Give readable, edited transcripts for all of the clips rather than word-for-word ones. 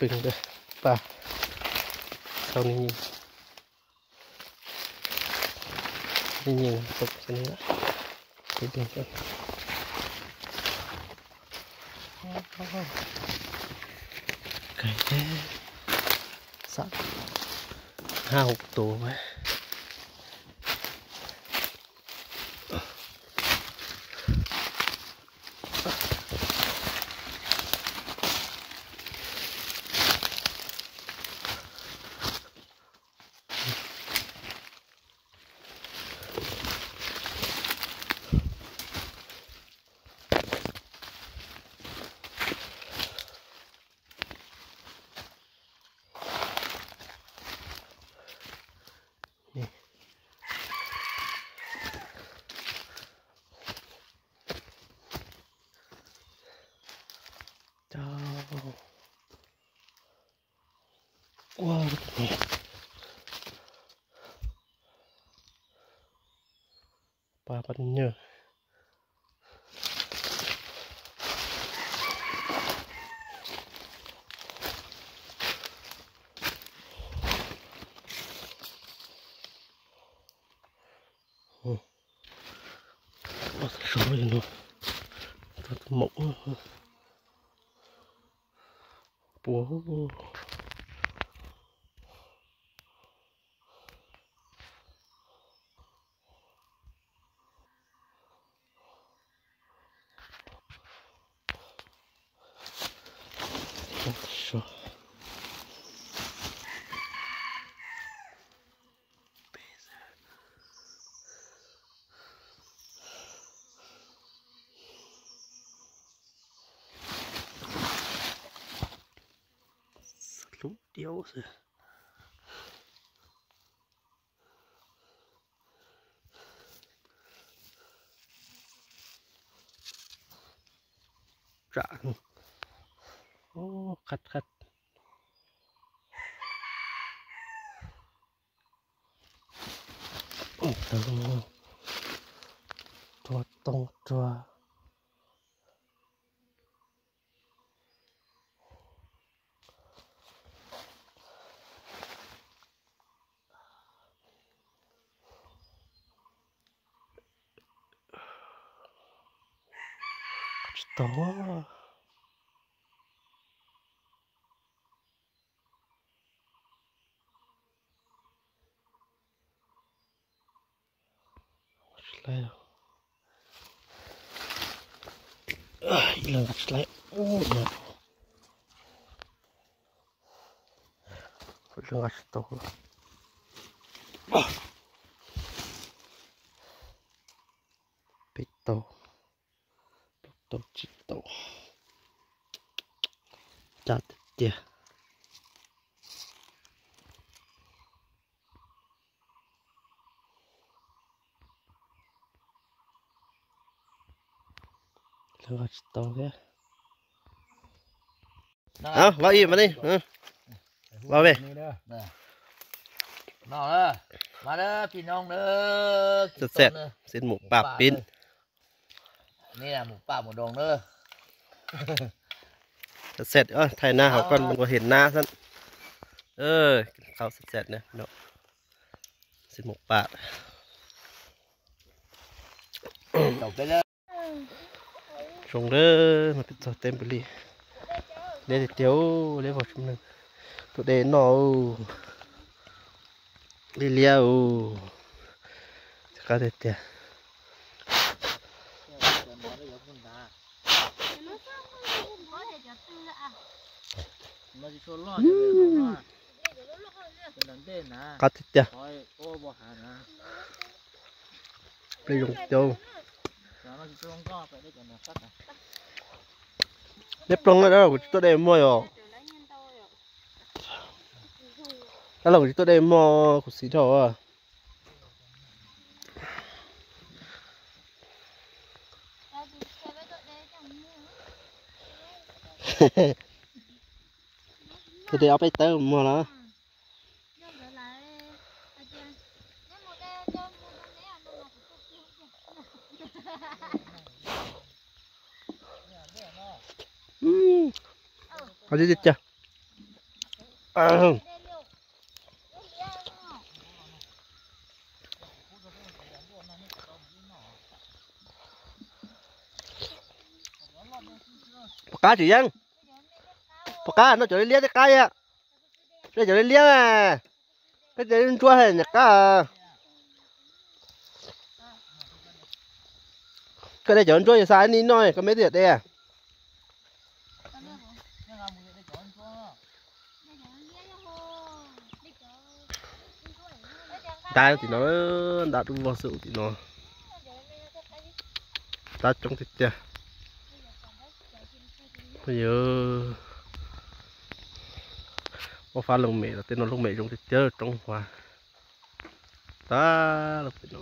pin đây ba sau này nhìn tục cái này cái bên trên cái sẵn 5-6 ตัวไว้เจ้าว้าวนี่ปลาปันเยอะว่าจะสวยเนาะตัวหมกปูลูกเดียวสิจ่าโอ้คัดตัวตรงตัวแล้วอีหลังกัดแล้วโอ้ยเนี่ยเรื่องกัดตัวปิดตัวจิตตัวจัดเดียเรื่องกัดตัวแค่เอาว่าอีมาดิว่าไปน้องเด้อมาเด้อพี่น้องเด้อเสร็จเส้นหมูปลาปิ้นนี่แหละหมูป่าหมูดองเด้อเสร็จถ่ายหน้าเขาก่อนมันก็เห็นหน้าสั้นเขาเสร็จเนี่ยเนาะเส้นหมูปลาจบไปเลยชงเด้อมาเป็นตัวเต็มไปเลยเดี๋ยวเดี๋ยวเรียกว่าชุดหนึ่งตัวเด่นหนอเลี้ยวจะก็เด็ดเดียวกัดเดียวไปลงเดียวเล็บลงแล้วตัวเด่นมั่วอยู่แล้วเราตัวเด่นมั่วขุดสีทองตัวเดียวเอาไปเติมมั่วแล้วเอาดิจ้ะ À, cá chỉ dân cá nó trở lên cái á nó trở lên à cái trở chua hay nhặt cá à cái này trở chua thì sai ní nói cái mấy tiệt đây à ta thì nó đã đúng vào sự thì nó ta trong thịt chưa bây giờ có pha lồng mẹ là tên nó lồng mẹ trong thịt chưa trong hoa ta là nó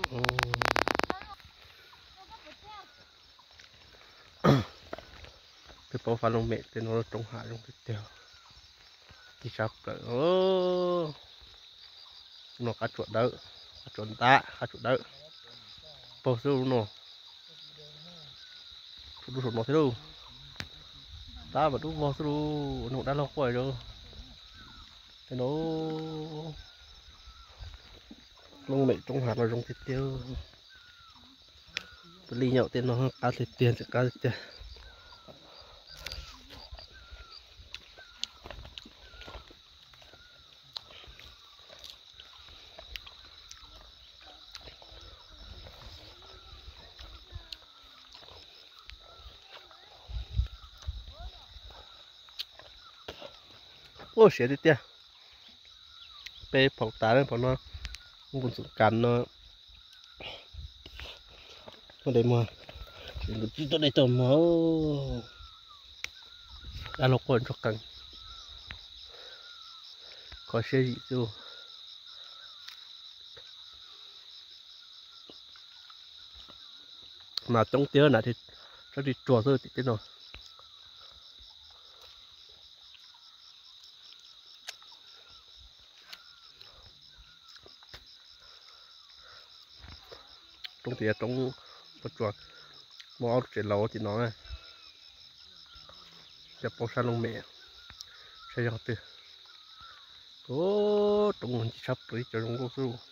cái bao pha lồng mẹ tên nó trong hạ trong thịt chưa thì sắp rồi ô nó cá chuột đỡ cá chuột ta cá chuột đỡ bao nhiêu nó đủ số nó thế đâu ta vẫn đủ bao nhiêu nó đã lâu quay rồi cái nó lông mẹ trong hạt là trong thịt tiêu ly nhậu tên nó cá thịt tiền sẽ cá thịt tiền ô xé thịt tiền pe phọc tá lên phọc nó không còn sự cắn nó đây mà chỉ tôi đây tôm máu đã lọc quần cho cắn có xe gì chứ mà trong tiếng là thì cho đi chùa thôi thì thế nào trong thì trong một chuột mò trên lầu thì nó này chụp bông san lông mẹ xây dựng từ ô trong mình sắp tới cho trong cô su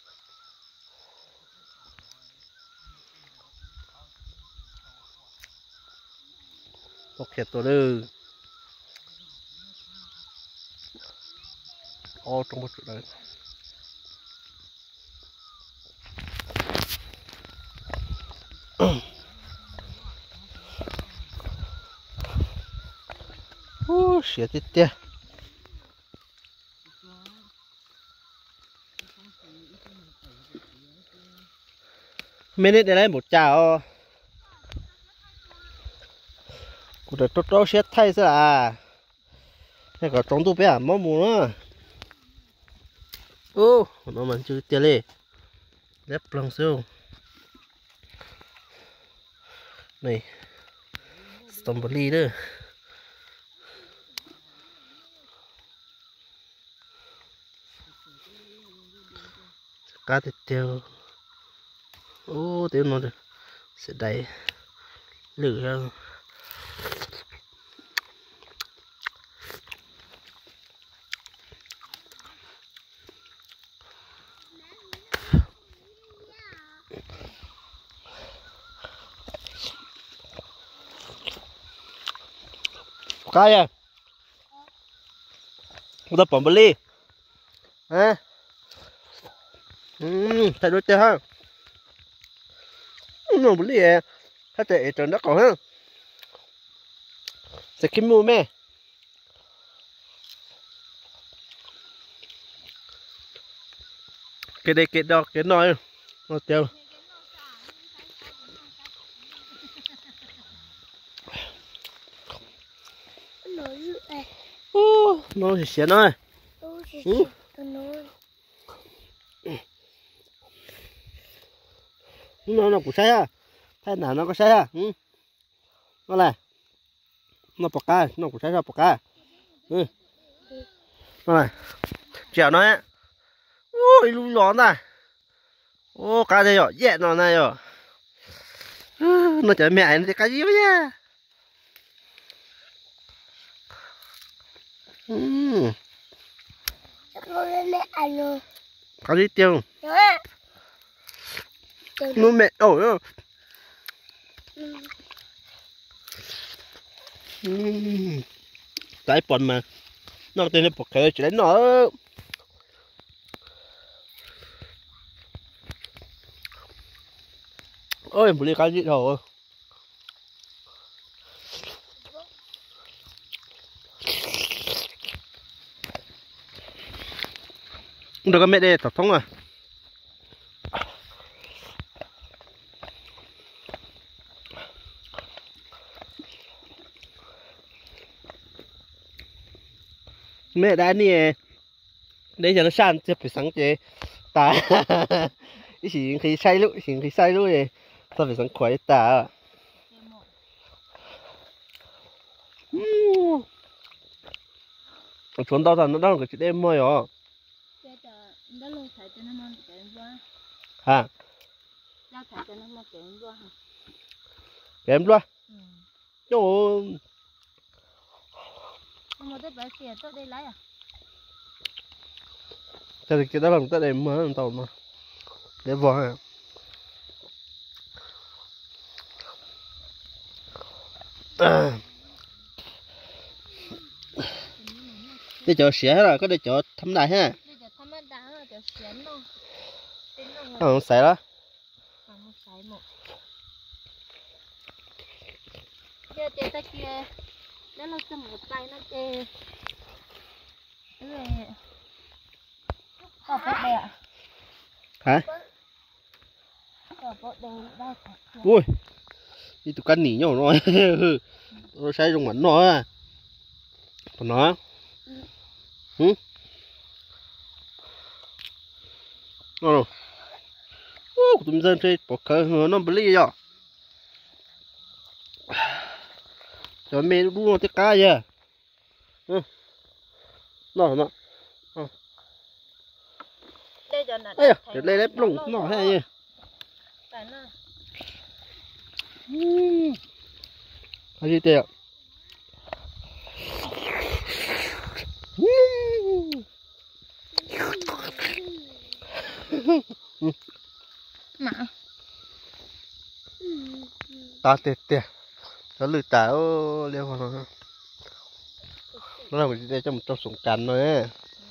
ok tôi đưa ô trong một chuột đấy xỉa tít tia mình để lại một chảo cũng được tốt xếp thay ra à này có trong tủ bé mỏ mù nữa ô nó mình chưa tia lên lép lòng siêu này strawberry nữa cá thịt tiêu ô tiêu nó sẽ đầy lử ra cá à udah pembeli thay đổi ha nó beli à thay đổi trên đất còn ha sẽ kiếm mua mẹ cái đây cái đó cái nói nó tiêu nó thì xé nói nó cũng sai à thay nào nó có sai à nó này nó bọc ca nó cũng sai ra bọc ca nó này chèo nó ấy ôi lú lón này ô cá đây rồi dẹn nó này rồi nó chở mẹ nó thì cá gì vậy có đi tiêu nó mẹ ổi cái bọn mà nó tên là bọc cái chỉ đến nó ôi một ly cái gì rồi được cái mẹ đây tập thông à mẹ đã nè đây giờ nó san sẽ phải sáng chế ta cái gì khi say lúc thì say lúc này sao phải sáng khỏe ta chuẩn tao rằng nó đang cái chuyện em mơ rồi hả kém luôn chỗ thì cái đó làm tới đây mới làm tàu mà để vò hả đi chỗ xé rồi có đi chỗ thấm đại ha không xé đó kia ta kia đó là sâm một tay nó kia có bớt đây ạ hả có bớt đây đây ui đi tụi cắn nỉ nhau rồi nó sai trong mảnh nó à còn nó rồi tụi dân chơi bỏ cờ nó bự lì rồi cho mẹ đu nó tới cá giờ nó đây giờ là ê để lấy lép lủng nó hay gì hay gì tiệt mà ta tiệt tiệt nó lười táo leo vào nó là một cái trong sủng cắn rồi ấy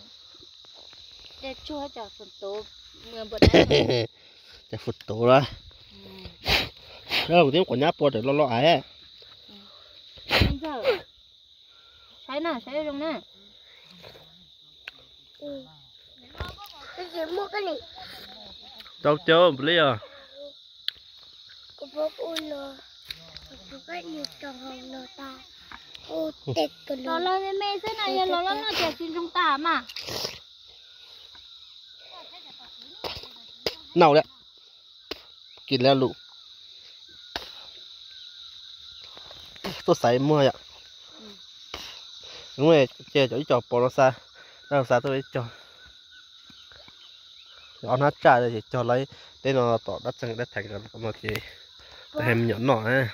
để chua cho phần tổ mưa bữa đấy để phụt tổ ra đó là một tiếng của nháp po để lo ấy bây giờ sai trong nè cái gì mua cái này đâu chưa bự à có bố ui lo cái nhiều trồng hồng lo ta ô tết còn lo lo mẹ thế này lo lo nó chả xin trong ta mà nào đấy kín leo lụ tôi xài mưa ạ đúng rồi chơi chỗ trò bò nó xa đâu xa tôi cho nó hát trà rồi cho lấy đây nó tỏ đất sang đất thành rồi có một gì em nhỏ nhỏ á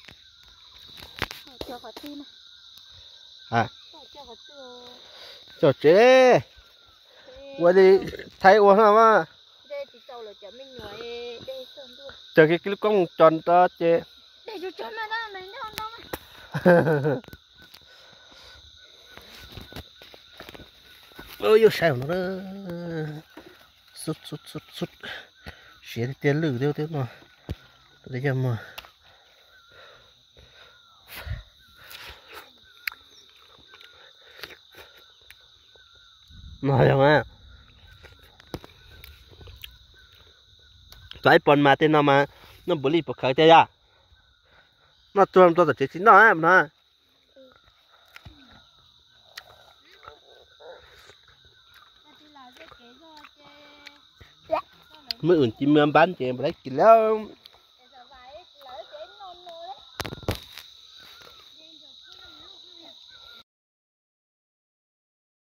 à cho chế qua đi thấy uống nào mà chờ cái clip con tròn to chế để cho tròn mà đó mình không đâu ôi yêu sao nó sút xé thì tiền lử tiêu nó để cho mà nói không à cái bọn mà tên nó bự lì bự khởi thế à nó tuôn tôi chỉ nó em nó mới ủn chim mưa bán chị em lấy kìa